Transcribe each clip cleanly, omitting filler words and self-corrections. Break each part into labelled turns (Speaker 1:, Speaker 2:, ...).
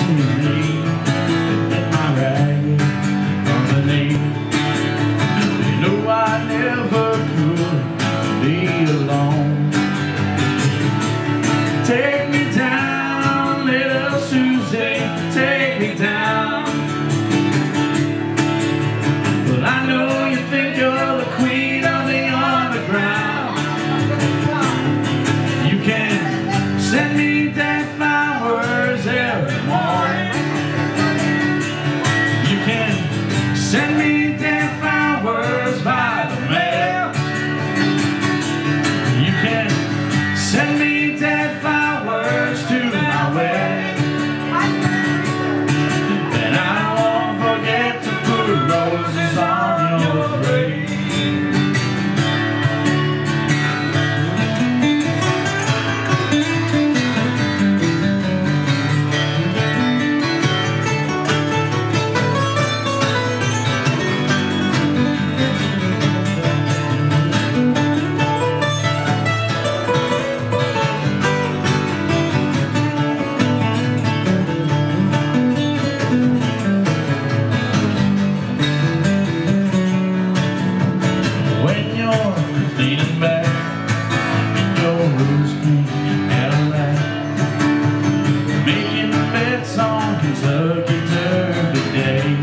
Speaker 1: Take me down, little Susie, take me down. Well, I know you think you're the queen of the underground. You can send me dead flowers every morning. You can send me dead flowers by the mail. You can send me dead flowers to my wedding, and I won't forget to put roses on your grave. Leaning back in your rose-green Cadillac, making bets on Kentucky Derby Day.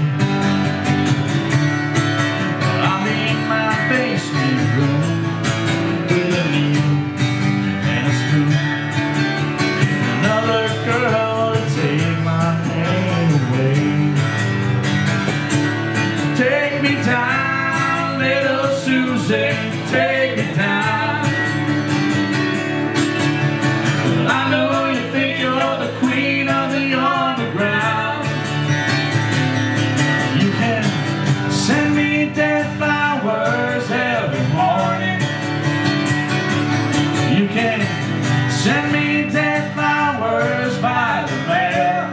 Speaker 1: I'm in my basement room with a needle and a spoon, another girl to take my pain away. Take me down, little Susie, take me down. Well, I know you think you're the queen of the underground. You can send me dead flowers every morning. You can send me dead flowers by the mail.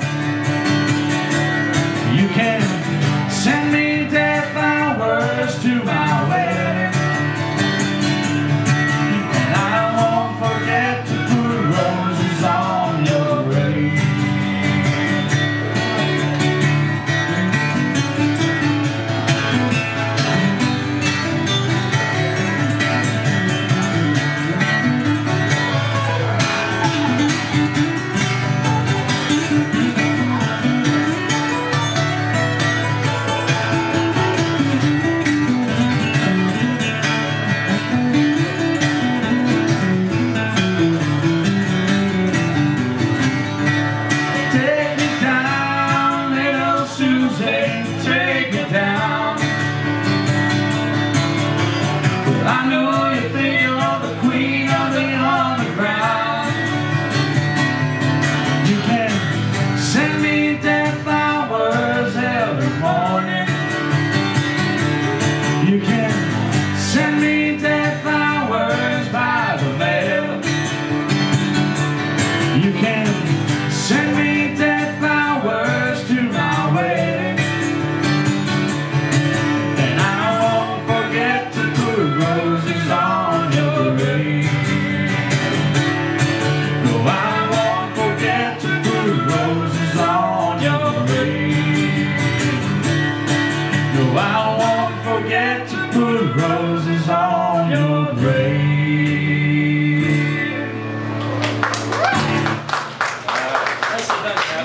Speaker 1: You can send me dead flowers to my wedding. Take me down. I know you think you're the queen of the underground. You can send me dead flowers every morning. You can send me dead flowers by the mail. You can send me dead flowers to my wedding. Roses on your grave. No, I won't forget to put roses on your grave. No, I won't forget to put roses on your grave.
Speaker 2: Nicely done,